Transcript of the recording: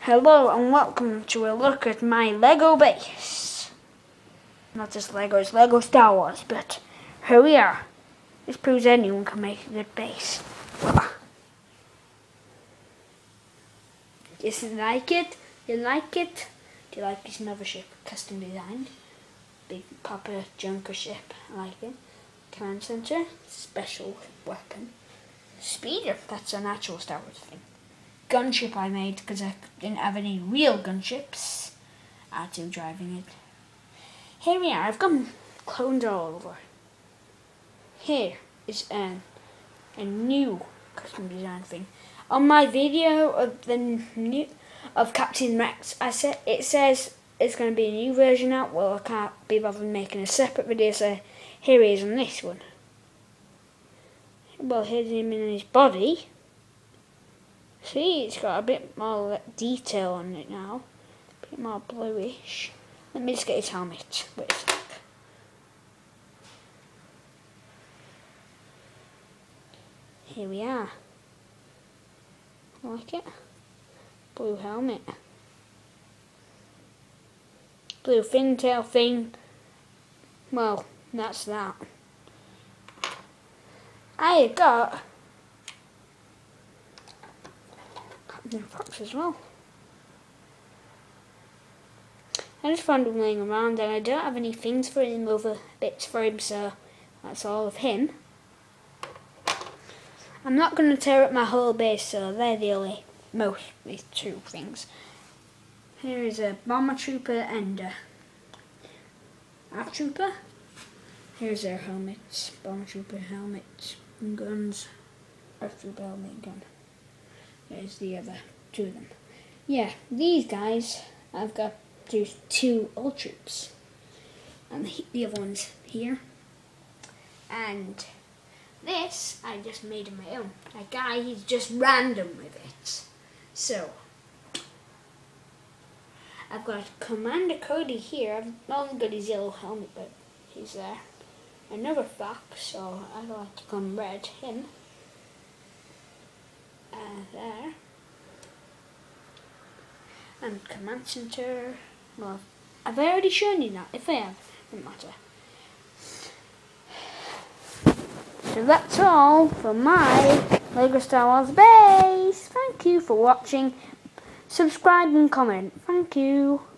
Hello and welcome to a look at my Lego base. Not just Legos, Lego Star Wars, but here we are. This proves anyone can make a good base. Do you like it? You like it? Do you like this mothership custom designed? Big Papa Junker ship, I like it. Command center, special weapon. Speeder, that's an actual Star Wars thing. Gunship I made because I didn't have any real gunships. R2 driving it. Here we are, I've got clones all over. Here is a new custom design thing. On my video of Captain Rex, it says it's going to be a new version out. Well, I can't be bothered making a separate video, so here he is on this one. Well, here's him in his body. See, it's got a bit more detail on it now. A bit more bluish. Let me just get his helmet. Wait a sec. Here we are. Like it? Blue helmet. Blue fin tail thing. Well, that's that. I got Captain Fox as well. I just found him laying around and I don't have any things for him, other bits for him, so that's all of him. I'm not going to tear up my whole base, so they're the only these two things. Here is a bomber trooper and a ARC trooper. Here's their helmets, bomber trooper helmets and guns, ARC trooper helmet and gun. There's the other two of them. Yeah, these guys I've got two old troops, and the other one's here. And this I just made on my own. That guy, he's just random with it. So I've got Commander Cody here. I've only got his yellow helmet, but he's there. Another fox, so I like to come red him. There. And command center. Well, I've already shown you that. If I have, doesn't matter. So that's all for my Lego Star Wars base. Thank you for watching. Subscribe and comment. Thank you.